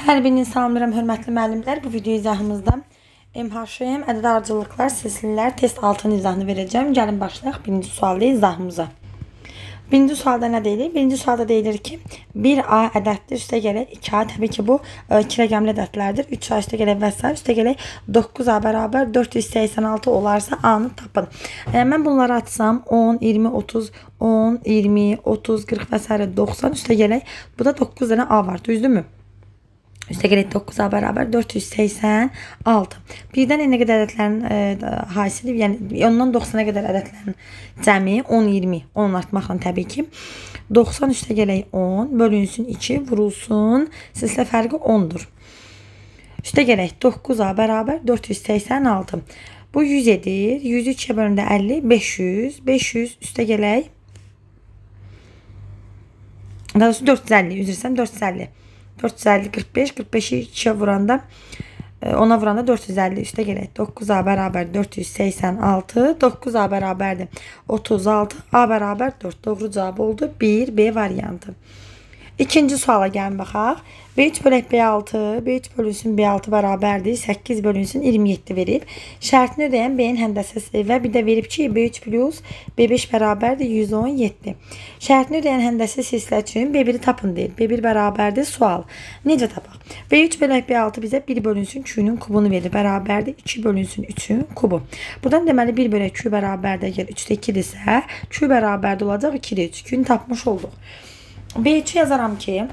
Hər birini salamlayıram, hörmətli müəllimlər. Bu video izahımızda MHM, ədəd ardıcılıqlar, silsilələr, test 6-nın izahını verəcəm. Gəlin başlayaq birinci sualda izahımıza. Birinci sualda nə deyilir? Birinci sualda deyilir ki, 1A ədəddir, üstə gələk 2A. Təbii ki, bu 2 rəqəmli ədədlərdir. 3A üstə gələk və s. üstə gələk 9A bərabər 486 olarsa A-nı tapın. Mən bunları atsam 10, 20, 30, 10, 20, 30, 40 və s. 90 üstə gələk. Bu da 9 dənə A var, düzdürmü? Üstə gələk 9A bərabər 486. Birdən nə qədər ədədlərin hasili, yəni ondan 90-a qədər ədədlərin cəmi 10, 20, 10 artmaqla təbii ki. 90 üstə gələk 10, bölünsün 2, vurulsun, silsilə fərqi 10-dur. Üstə gələk 9A bərabər 486. Bu 100 edir. 100-ü 2-yə bölündə 50, 500. 500 üstə gələk. Daha doğrusu 450, üzrsən 450. 450, 45, 45'i 2'ye vuranda, ona vuranda 450 üstə gələk. 9A bərabər 486, 9A bərabərdir 36, A bərabər 4. Doğru cavab oldu 1, B variantı. İkinci suala gəlin baxaq. B3 bölək B6, B3 bölünsün B6 bərabərdir. 8 bölünsün 27 verib. Şərtini ödəyən B-in həndəsəsi və bir də verib ki, B3 plus B5 bərabərdir 117. Şərtini ödəyən həndəsə silsilə üçün B1-i tapın deyil. B1 bərabərdir sual. Necə tapaq? B3 bölək B6 bizə 1 bölünsün 2-nün kubunu verir. Bərabərdir 2 bölünsün 3-ün kubu. Buradan deməli 1 bölək 2 bərabərdir. Əgər 3-də 2-dirsə, 2 bərabərdir olacaq 2-də 3. 2-ni tapmış olduq. B3 yazaram ki,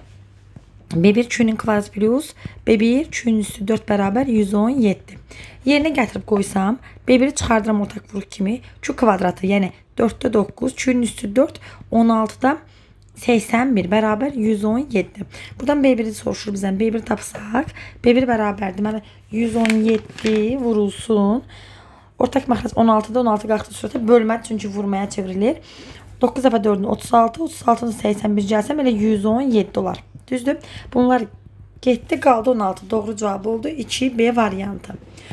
B1 2'nin kvadratı plus B1 2'nin üstü 4 bərabər 117. Yerinə gətirib qoysam, B1'i çıxardıram ortaq vuruq kimi. 2 kvadratı, yəni 4'də 9, 2'nin üstü 4, 16'da 81 bərabər 117. Buradan B1'i soruşur bizdən. B1 tapsaq, B1 bərabərdir. Deməli 117 vurulsun. Ortaq məxrəc 16'da 16 qalxdı surətə bölmədir, çünki vurmaya çevrilir. 9 dəfə 4'ün 36, 36'ın 81 gəlsəm elə 117 dolar. Düzdür? Bunlar getdi, qaldı 16. Doğru cavab oldu 2B variantı.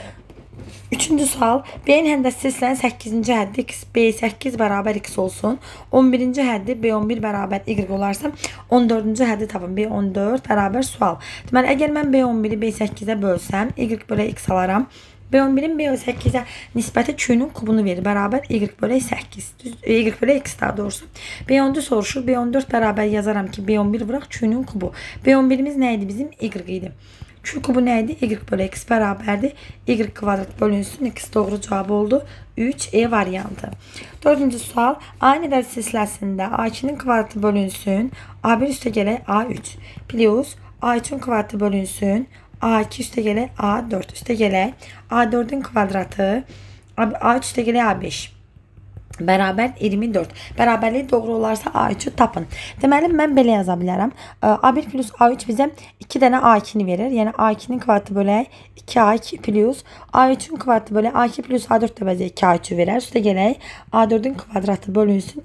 Üçüncü sual. B-in həndəsi silsilənin 8-ci həddi x, B8 bərabər x olsun. 11-ci həddi B11 bərabər y olarsa, 14-cü həddi tapın. B14 bərabər sual. Deməli, əgər mən B11-i B8-ə bölsəm, y bölə x alaram. B11'in B8'e nisbəti 2'nin kubunu verir. Bərabər y bölək 8. Y bölək x daha doğrusu. B14 soruşur. B14 bərabər yazarım ki, B11 vuraq 2'nin kubu. B11'imiz nə idi bizim? Y idi. 2 kubu nə idi? Y bölək x bərabərdir. Y kvadrat bölünsün. X doğru cavab oldu. 3E variantı. Dördüncü sual. Aynı ədəd silsiləsində A2'nin kvadratı bölünsün. A1 üstə gələk A3 plus A3'ün kvadratı bölünsün. A2 üstə gələk A4 üstə gələk A4'ün kvadratı A3 üstə gələk A5 bərabər 24. Bərabərlik doğru olarsa A3'ü tapın. Deməli mən belə yaza bilərəm. A1 plus A3 bizə 2 dənə A2'ni verir. Yəni A2'nin kvadratı bölək 2A2 plus A3'ün kvadratı bölək A2 plus A4 də bizə 2A3'ü verər. Üstə gələk A4'ün kvadratı bölünsün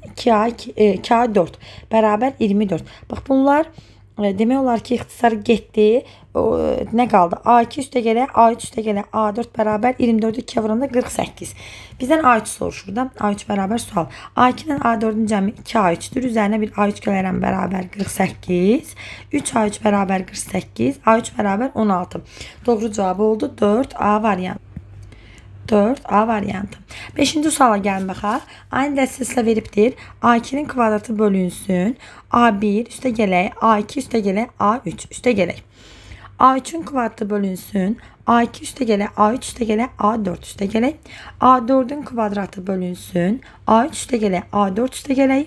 2A4 bərabər 24. Bax bunlar demək olar ki, ixtisar getdi. Nə qaldı? A2 üstə gələk, A3 üstə gələk, A4 bərabər 24'ü 2'yə vuranda 48. Bizdən A3 soruşur da. A3 bərabər sual. A2 ilə A4'ün cəmi 2A3'dür. Üzərinə bir A3 gələrəm bərabər 48. 3A3 bərabər 48. A3 bərabər 16. Doğru cavabı oldu 4A variantı. 4A variantı. 5-ci suala gəlin baxaq. Aynı dəstəsilə veribdir. A2'nin kvadratı bölünsün. A1 üstə gələk, A2 üstə gələk, A3 üstə gələk. A3'ün kvadratı bölünsün. A2 üstə gələk, A3 üstə gələk, A4 üstə gələk. A4'ün kvadratı bölünsün. A3 üstə gələk, A4 üstə gələk.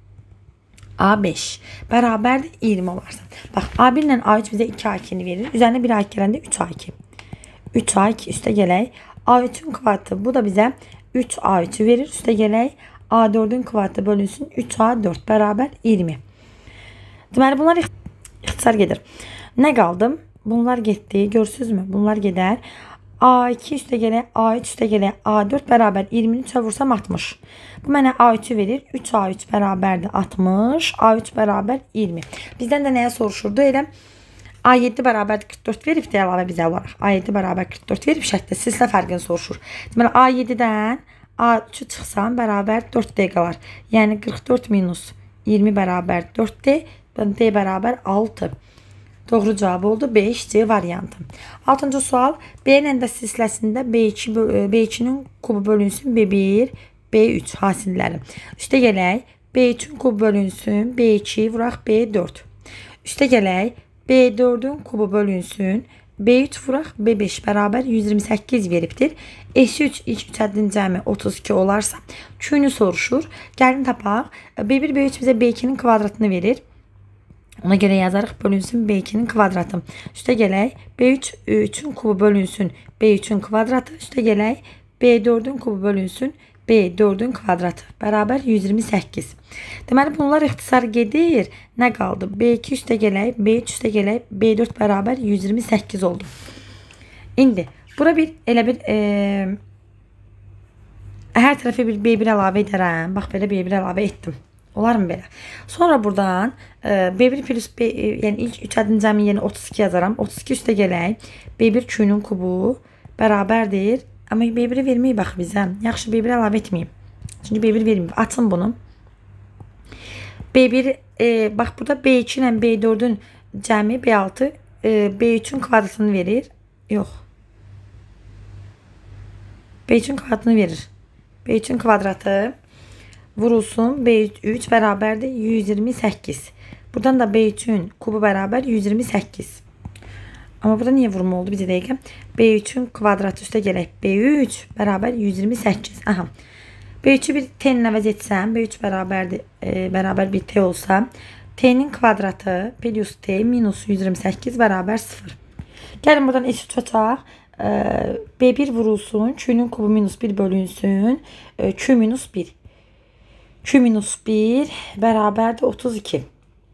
A5 bərabərdir 20 olarsa. Bax, A1 ilə A3 bizə 2A2'ni verir. Üzərinə 1 A2 gələndə 3A2. 3A2 üstə gələk. A3'ün kvadratı bu da bizə 3A3'ü verir. Üstə gələk A4'ün kvadratı bölünsün 3A4 bərabər 20. Deməli bunlar ixtisar gedir. Nə qaldım? Bunlar getdi. Görsünüzmü? Bunlar gedər. A2 üstə gələk, A3 üstə gələk, A4 bərabər 20'ni 3'ə vursam 60. Bu mənə A3'ü verir. 3A3 bərabərdir 60. A3 bərabər 20. Bizdən də nəyə soruşurdu? Elə A7 bərabər 44 verib də əlavə bizə olaraq. A7 bərabər 44 verib şərtdə silsilə fərqini soruşur. Deməli A7-dən A3'ü çıxsam bərabər 4D qalar. Yəni 44 minus 20 bərabər 4D. D bərabər 6. Doğru cavab oldu 5 C variantı. 6-cı sual. B-nin silsiləsində B2-nin kubu bölünsün B1, B3 hasilləri. Üstə gələk B3-ün kubu bölünsün B2 vuraq B4. Üstə gələk B4'ün kubu bölünsün B3 vuraq B5 bərabər 128 veribdir. S3 ilk 3 ədədin cəmi 32 olarsa Q-nü soruşur. Gəlin tapaq. B1, B3 bizə B2'nin kvadratını verir. Ona göre yazarıq bölünsün B2'nin kvadratı. Üstə gələk B3 3'ün kubu bölünsün B3'ün kvadratı. Üstə gələk B4'ün kubu bölünsün B4'ün kvadratı bərabər 128. Deməli bunlar ixtisar gedir. Nə qaldı? B2 üstə gələk, B3 üstə gələk, B4 bərabər 128 oldu. İndi bura bir elə bir hər tərəfə bir B1 əlavə edərəm. Bax belə B1 əlavə etdim. Olar mı belə? Sonra buradan B1 plus B, yəni ilk 3 ədədin cəmi yerinə 32 yazaram. 32 üstə gələk. B1 Q-nün kubu bərabərdir. Amma B1'i verməyib bax bizə. Yaxşı B1 əlavə etməyim. Çünki B1 verməyib. Açın bunu. B1 bax burada B2 ilə B4'ün cəmi B6 B3'ün kvadratını verir. Yox. B3'ün kvadratını verir. B3'ün kvadratı vurulsun B3 bərabərdir 128. Buradan da B3'ün kubu bərabər 128. Ama burada niye vurma oldu? Bir dəqiqə. B3'ün kvadratı üstə gələk. B3 bərabər 128. Aha. B3'ü bir t ilə əvəz etsəm, B3 bərabər bir t olsa, t'nin kvadratı plus t minus 128 bərabər 0. Gəlin buradan eşit tutaq. B1 vurulsun. Q'nun kubu minus 1 bölünsün. Q minus 1. Q minus 1 bərabərdir 32.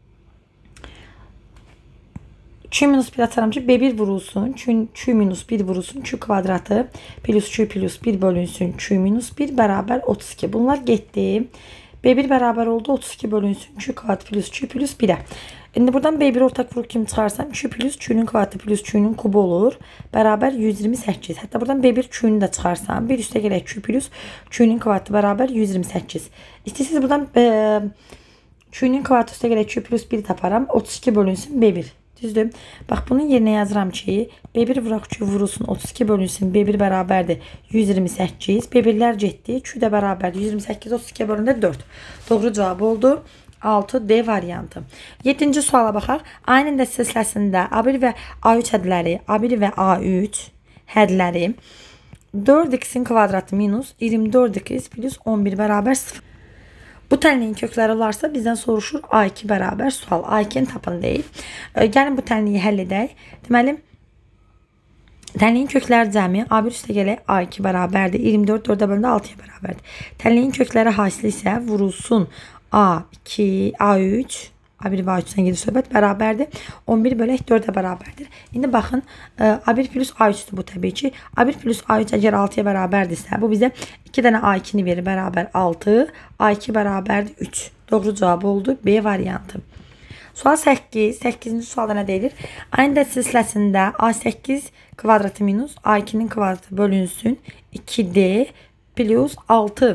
Q minus 1 atarım ki B1 vurulsun. Q minus 1 vurulsun. Q kvadratı plus Q plus 1 bölünsün. Q minus 1 bərabər 32. Bunlar getdi. B1 bərabər oldu. 32 bölünsün. Q kvadratı plus Q plus 1'ə. İndi buradan B1 ortak vuruq kimi çıxarsam Q plus Q'nun kvadratı plus Q'nun kubu olur. Bərabər 128. Hətta buradan B1 Q'nu da çıxarsam. Bir üstə gələk Q plus Q'nun kvadratı bərabər 128. İstəyirsiniz buradan Q'nun kvadratı üstə gələk Q plus 1 taparam. 32 bölünsün B1. Düzdür. Bax bunun yerinə yazıram ki B1 vuraq Q vurulsun 32 bölünsün B1 bərabərdir 128. B1'lər getdi. Q də bərabərdir 128 32 bölündə 4. Doğru cavab oldu 6 D variantı. 7-ci suala baxaq. A-nın da silsiləsində A1 və A3 hədləri, A1 və A3 hədləri 4x'in kvadratı minus 24x plus 11 bərabər 0. Bu tənliyin kökləri olarsa bizdən soruşur A2 bərabər sual. A2'ni tapın deyil. Gəlin bu tənliyi həll edək. Deməli, tənliyin kökləri cəmi A1 üstə gələk A2 bərabərdir. 24 4'ə bölündə 6'ya bərabərdir. Tənliyin kökləri hasili isə vurulsun A2, A3, A1 və A3'dən gedir söhbət bərabərdir. 11 bölək 4'ə bərabərdir. İndi baxın A1 plus A3'dür bu təbii ki. A1 plus A3 əgər 6'ya bərabərdirsə bu bizə 2 dənə A2'ni verir bərabər 6. A2 bərabərdir 3. Doğru cavab oldu B variantı. Sual 8. 8-ci sualda nə deyilir? Aynı da silsiləsində A8 kvadratı minus A2'nin kvadratı bölünsün 2D plus 6.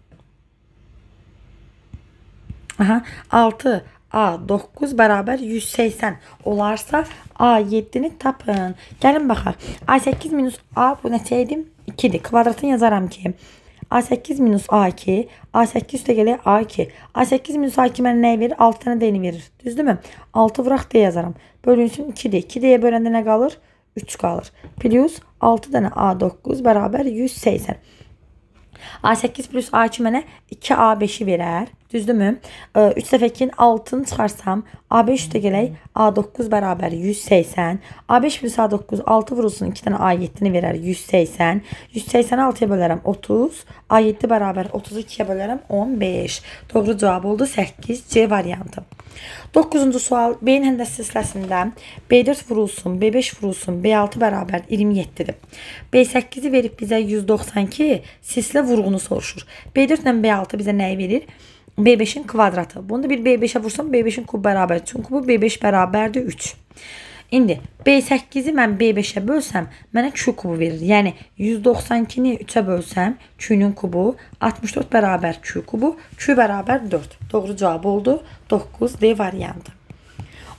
Aha, 6 A9 bərabər 180 olarsa A7'ni tapın. Gəlin baxaq. A8 minus A bu neçə idi? 2'dir. Kvadratını yazaram ki A8 minus A2. A8 üstə gələk A2. A8 minus A2 mənə nəyi verir? 6 dənə D-ni verir. Düzdür mü? 6 vuraq D yazaram. Bölünsün 2D. 2D'yə böləndə nə qalır? 3 qalır. Plus 6 dənə A9 bərabər 180. A8 plus A2 mənə 2A5'i verər. Düzdürmü? 3 dəfə 2'nin 6'ını çıxarsam A5 üstə gələk A9 bərabər 180. A5 plus A9 6 vurulsun 2 dənə A7'ni verər 180. 180'i 6'ya bölərəm 30. A7 bərabər 32'yə bölərəm 15. Doğru cavab oldu 8 C variantı. 9-cu sual. B-nin həndəs silsiləsində B4 vurulsun, B5 vurulsun, B6 bərabər 27'dir. B8'i verib bizə 192 silsilə vurğunu soruşur. B4 ilə B6 bizə nəyi verir? B5'in kvadratı. Bunu da bir B5'e vursam B5'in kubu bərabər. Çünki bu B5 bərabərdir 3. İndi B8'i mən B5'e bölsəm mənə Q kubu verir. Yəni 192'ni 3'ə bölsəm Q'nun kubu 64 bərabər Q kubu. Q bərabər 4. Doğru cavab oldu 9 D variantı.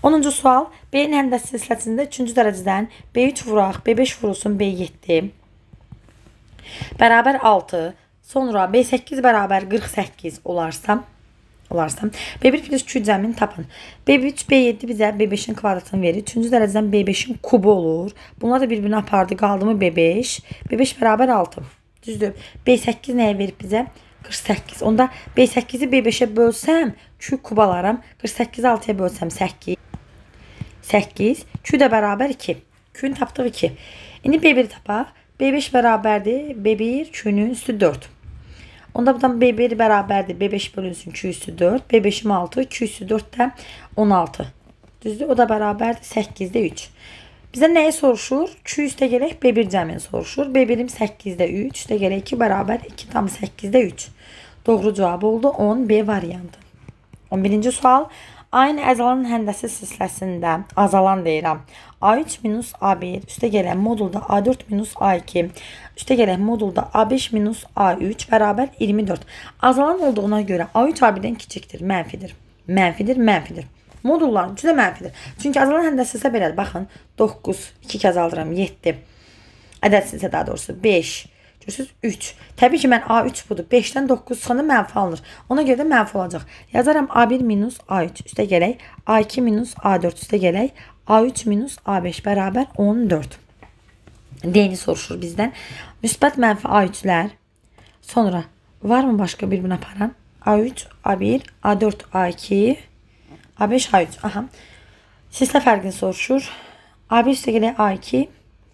10-cu sual. B-nin həndəsi silsiləsində 3-cü dərəcədən B3 vuraq, B5 vurulsun, B7 bərabər 6. Sonra B8 bərabər 48 olarsa B1 plus Q cəmini tapın. B3, B7 bizə B5-in kvadratını verir. 3-cü dərəcədən B5-in kubu olur. Bunlar da bir-birini apardı. Qaldı mı B5? B5 bərabər 6. Düzdür. B8 nəyə verib bizə? 48. Onda B8-i B5'e bölsəm Q kub alaram. 48'i 6'ya bölsəm 8. 8. Q də bərabər 2. Q'nun tapdığı 2. İndi B1 tapaq. B5 bərabərdir. B1 Q'nun üstü 4. Onda buradan B1 bərabərdir. B5 bölünsün Q üstü 4. B5'im 6. Q üstü 4 də 16. Düzdür. O da bərabərdir. 8'də 3. Bizə nəyi soruşur? Q üstə gələk B1 cəmini soruşur. B1'im 8'də 3. Üstə gələk 2 bərabər 2 tam 8'də 3. Doğru cavab oldu 10 B variantı. 11-ci sual. Aynı əzalan həndəsi silsiləsində azalan deyirəm. A3 minus A1 üstə gələn modulda A4 minus A2 üstə gələn modulda A5 minus A3 bərabər 24. Azalan olduğuna görə A3 A1-dən kiçikdir, mənfidir. Mənfidir, mənfidir. Modulların üçü də mənfidir. Çünki azalan həndəsi isə belədir. Baxın 9, 2 kez aldıram 7. Ədədsilsə daha doğrusu 5. Görürsünüz 3. Təbii ki mən A3 budur. 5-dən 9 çıxanda mənfi alınır. Ona görə də mənfi olacaq. Yazaram A1 minus A3 üstə gələk. A2 minus A4 üstə gələk. A3 minus A5 bərabər 14. D-ni soruşur bizdən. Müsbət mənfi A3'lər. Sonra varmı başqa bir-birini aparan? A3, A1, A4, A2, A5, A3. Aha. Silsilə fərqini soruşur. A1 üstə gələk A2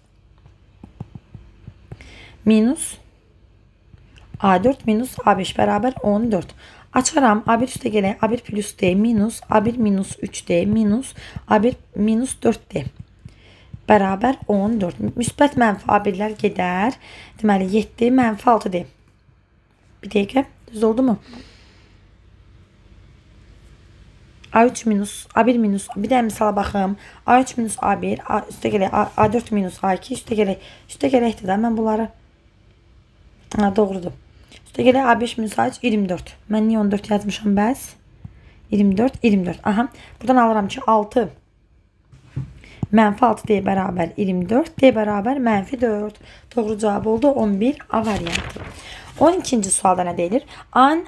minus A4 minus A5 bərabər 14. Açaram. A1 üstə gələk A1 plus D minus A1 minus 3D minus A1 minus 4D bərabər 14. Müsbət mənfi A1'lər gedər. Deməli 7 mənfi 6D. Bir dəqiqə. Düz oldu mu? A3 minus A1 minus bir də misala baxım. A3 minus A1 üstə gələk A4 minus A2 üstə gələkdir də mən bunları. Doğrudur. Üstə gələk A5 minus A3 24. Mən niyə 14 yazmışam bəs? 24, 24. Aha. Buradan alıram ki 6. Mənfi 6 D bərabər 24. D bərabər mənfi 4. Doğru cavab oldu 11 A variantı. 12-ci sualda nə deyilir? AN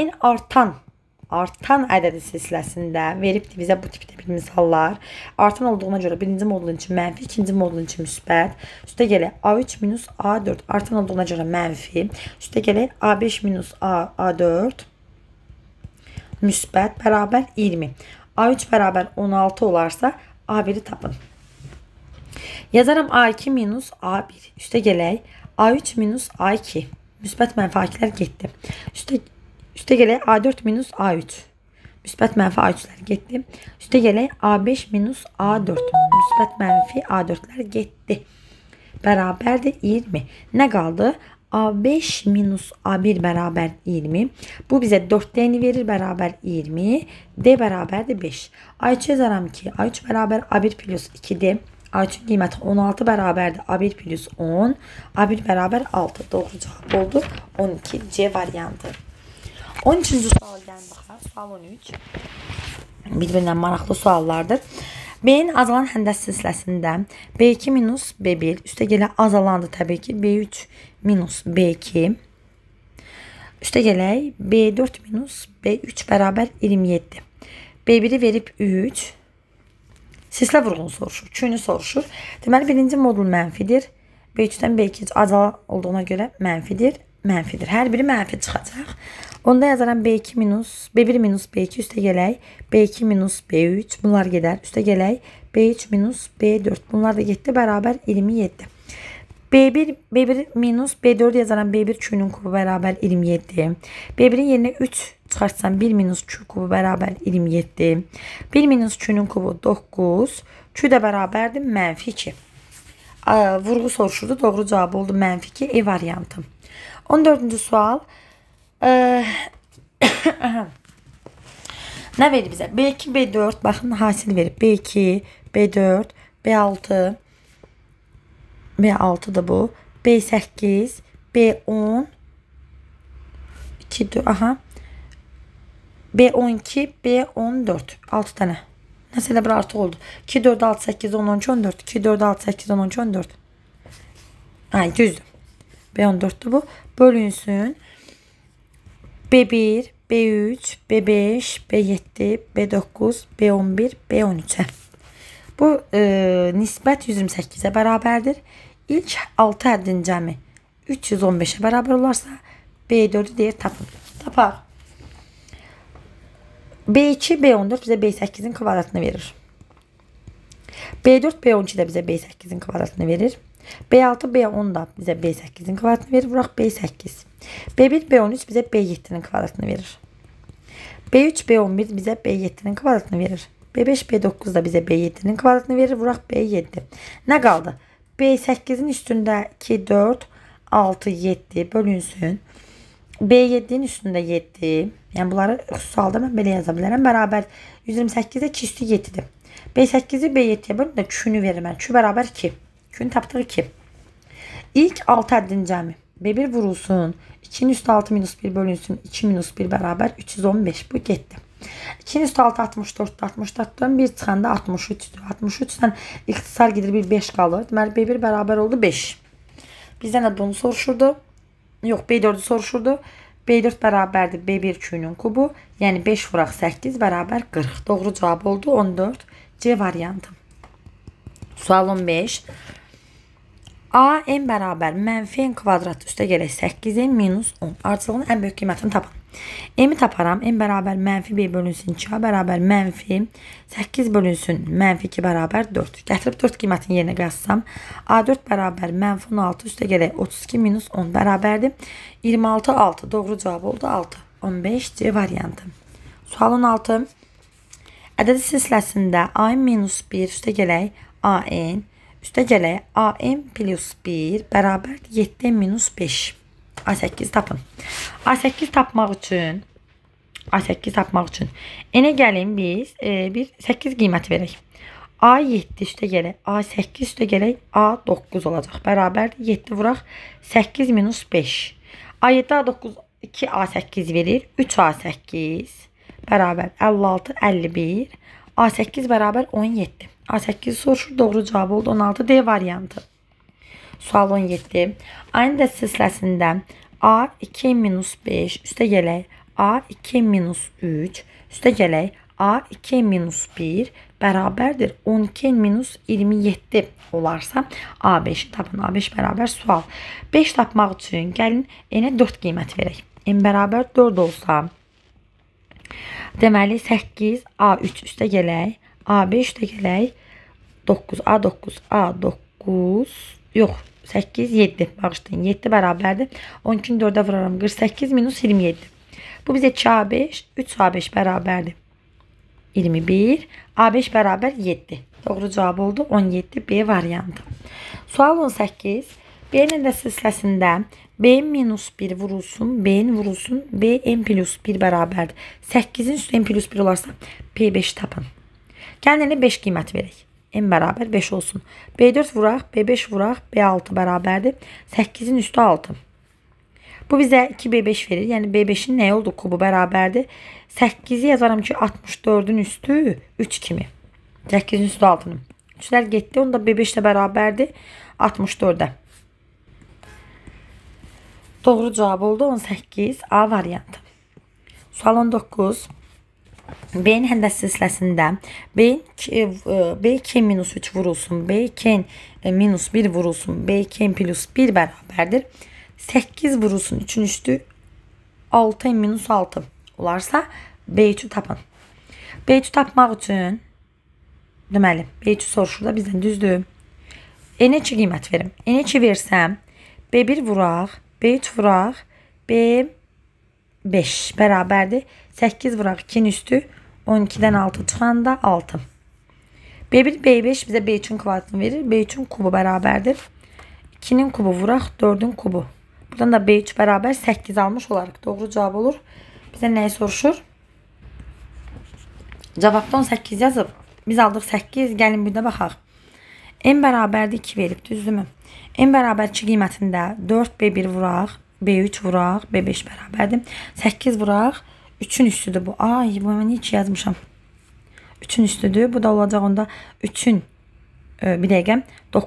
artan ədədi silsiləsində veribdir bizə bu tipdə bir misallar. Artan olduğuna görə birinci modulun üçün mənfi, ikinci modulun üçün müsbət. Üstə gələk A3 minus A4 artan olduğuna görə mənfi. Üstə gələk A5 minus A4 müsbət bərabər 20. A3 bərabər 16 olarsa A1'i tapın. Yazaram A2 minus A1. Üstə gələk A3 minus A2. Müsbət mənfi A2'lər getdi. Üstə gələk A4 minus A3. Müsbət mənfi A3'lər getdi. Üstə gələk A5 minus A4. Müsbət mənfi A4'lər getdi. Bərabərdir 20. Nə qaldı? A5 minus A1 bərabər 20. Bu bizə 4D'ni verir bərabər 20. D bərabərdir 5. A3 yazaram ki A3 bərabər A1 plus 2D. A3'ün qiyməti 16 bərabərdir A1 plus 10. A1 bərabər 6. Doğru cavab oldu 12 C variantı. 13-cü sual gəlin baxaq. Sual 13. Bir-birindən maraqlı suallardır. B-nin azalan həndəs silsiləsində B2 minus B1 üstə gələk azalandı təbii ki. B3 minus B2 üstə gələk B4 minus B3 bərabər 27. B1'i verib 3. Silsilə vurğunu soruşur. Q-nü soruşur. Deməli birinci modul mənfidir. B3'dən B2 azalan olduğuna görə mənfidir. Mənfidir. Hər biri mənfi çıxacaq. Onda yazaram B2 minus B1 minus B2 üstə gələk B2 minus B3 bunlar gedər. Üstə gələk B3 minus B4 bunlar da getdi bərabər 27. B1 minus B4 yazaram B1 Q'nun kubu bərabər 27. B1'in yerinə 3 çıxartsam 1 minus Q kubu bərabər 27. 1 minus Q'nun kubu 9. Q də bərabərdir mənfi 2. Vurğu soruşurdu. Doğru cavab oldu mənfi 2 E variantı. 14-cü sual. Nə verir bizə? B2, B4 baxın hasil verib. B2, B4, B6 B6 da bu. B8, B10 2, aha. B12, B14 6 dənə. Nəsə elə bir artıq oldu. 2, 4, 6, 8, 10, 13, 14. 2, 4, 6, 8, 10, 13, 14. Ay, düzdür. B14'dür bu. Bölünsün. B1, B3, B5, B7, B9, B11, B13'e. Bu nisbət 128'e bərabərdir. İlk 6 həddin cəmi 315'e bərabər olarsa B4'ü deyir tapın. Tapaq. B2, B14 bizə B8'in kvadratını verir. B4, B12 də bizə B8'in kvadratını verir. B6, B10 da bizə B8'in kvadratını verir. Vuraq B8. B1, B13 bizə B7'nin kvadratını verir. B3, B11 bizə B7'nin kvadratını verir. B5, B9 da bizə B7'nin kvadratını verir. Vuraq B7. Nə qaldı? B8'in üstündə 2, 4, 6, 7 bölünsün. B7'nin üstündə 7. Yəni bunları xüsusi halda mən belə yaza bilərəm. Bərabər 128'e 2 üstü 7'dir. B8'i B7'ye bölün də künü verir mən. Kü bərabər 2. Kün tapdıq 2. İlk 6 həddin cəmi. B1 vurulsun. 2'nin üstü 6 minus 1 bölünsün. 2 minus 1 bərabər 315. Bu getdi. 2'nin üstü 6 64. 64'dan 1 çıxanda 63'dür. 63'dən ixtisar gedir bir 5 qalır. Deməli B1 bərabər oldu 5. Bizdən də bunu soruşurdu. Yox, B4'ü soruşurdu. B4 bərabərdir B1 künün kubu. Yəni 5 vuraq 8 bərabər 40. Doğru cavab oldu 14. C variantı. Sual 15. A n bərabər mənfi n kvadrat üstə gələk 8n minus 10. Ardıcılığın ən böyük qiymətini tapın. M'yi taparam. M bərabər mənfi B bölünsün 2A bərabər mənfi 8 bölünsün mənfi 2 bərabər 4. Gətirib 4 qiymətini yerinə qassam. A4 bərabər mənfi 16 üstə gələk 32 minus 10 bərabərdir. 26, 6. Doğru cavab oldu 6. 15 C variantı. Sual 16. Ədədi silsiləsində AN minus 1 üstə gələk AN üstə gələk AN plus 1 bərabər 7 minus 5. A8 tapın. A8 tapmaq üçün enə gəlin biz bir 8 qiyməti verək. A7 üstə gələk A8 üstə gələk A9 olacaq. Bərabər 7 vuraq 8 minus 5. A7 A9 2 A8 verir. 3 A8 bərabər 56 51. A8 bərabər 17. A8 soruşur. Doğru cavab oldu 16 D variantı. Sual 17. Aynı dəst silsiləsində A2 minus 5 üstə gələk A2 minus 3 üstə gələk A2 minus 1 bərabərdir 12 minus 27 olarsa A5'i tapın. A5 bərabər sual. 5 tapmaq üçün gəlin enə 4 qiymət verək. N bərabər 4 olsa deməli 8 A3 üstə gələk A5 üstə gələk 9 A9 A9 yox 8 7 bağışlayın 7 bərabərdir 12'ni 4'ə vuraram 48 minus 27. Bu bizə 2 A5 3 A5 bərabərdir 21 A5 bərabər 7. Doğru cavab oldu 17 B variantı. Sual 18. B'nin də silsiləsində B minus 1 vurulsun B'nin vurulsun B'n plus 1 bərabərdir 8'in üstü n plus 1 olarsa P5 tapın. Gəlin 5 qiymət verək. N bərabər 5 olsun. B4 vuraq, B5 vuraq, B6 bərabərdir. 8'in üstü 6. Bu bizə 2B5 verir. Yəni B5'in nə oldu? Kubu bərabərdir. 8'i yazaram ki 64'ün üstü 3 kimi. 8'in üstü 6'nın. 3'lər getdi. Onda B5 də bərabərdir 64'ə. Doğru cavab oldu 18 A variantı. Sual 19. B'nin həndəs silsiləsində B2 minus 3 vurulsun, B2 minus 1 vurulsun, B2 plus 1 bərabərdir. 8 vurulsun 3'ün üstü 6 minus 6 olarsa B3'ü tapın. B3'ü tapmaq üçün deməli B3'ü soruşur da bizdən düzdür. N2 qiymət verim. N2 versəm B1 vuraq, B3 vuraq, B5 bərabərdir. 8 vuraq 2'nin üstü 12'dən 6 çıxanda 6. B1, B5 bizə B3'ün kvadratını verir. B3'ün kubu bərabərdir. 2'nin kubu vuraq 4'ün kubu. Buradan da B3 bərabər 8 almış olaraq doğru cavab olur. Bizə nəyi soruşur? Cavabda 18 yazıb. Biz aldıq 8. Gəlin bir də baxaq. N bərabərdir 2 verib. Düzdürmü? N bərabər 2 qiymətində 4 B1 vuraq. B3 vuraq. B5 bərabərdir. 8 vuraq. 3'ün üstüdür bu. Ay bu mən hiç yazmışam. 3'ün üstüdür. Bu da olacaq onda 3'ün bir dəqiqə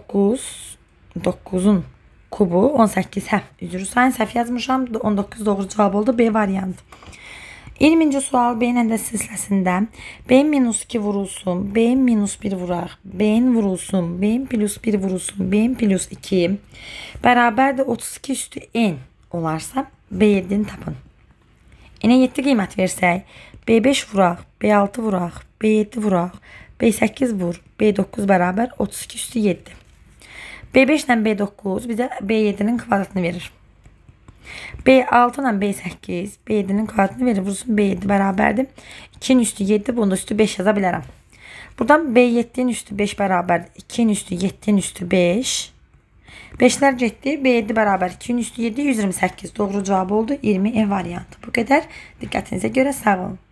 9'un kubu 18. Hə, üzr sayın səhv yazmışam. 19 doğru cavab oldu. B variantı. 20. sual B'nin ende silsiləsində B minus 2 vurulsun, B minus 1 vuraq, B'nin vurulsun, B plus 1 vurulsun, B plus 2 bərabərdir 32 üstü n olarsa B7'ni tapın. N'ə 7 qiymət versək, B5 vuraq, B6 vuraq, B7 vuraq, B8 vur, B9 bərabər 32 üstü 7. B5 ilə B9 bizə B7'nin kvadratını verir. B6 ilə B8 B7'nin kvadratını verir. Vursun B7 bərabərdir. 2'nin üstü 7, bunda üstü 5 yaza bilərəm. Buradan B7'nin üstü 5 bərabərdir. 2'nin üstü 7'nin üstü 5. 5'ler getdi. B7 bərabər 2'nin üstü 7, 128. Doğru cavab oldu. 20 E variantı. Bu qədər. Diqqətinizə görə sağ olun.